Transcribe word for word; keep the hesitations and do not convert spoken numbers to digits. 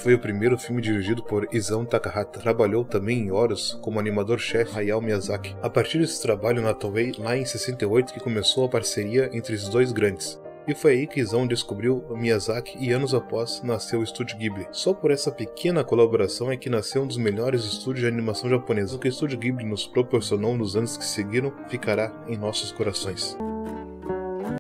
foi o primeiro filme dirigido por Isao Takahata. Trabalhou também em Horus como animador-chefe Hayao Miyazaki. A partir desse trabalho na Toei, lá em sessenta e oito, que começou a parceria entre os dois grandes. E foi aí que Isao descobriu Miyazaki e anos após nasceu o Estúdio Ghibli. Só por essa pequena colaboração é que nasceu um dos melhores estúdios de animação japonesa. O que o Estúdio Ghibli nos proporcionou nos anos que seguiram ficará em nossos corações.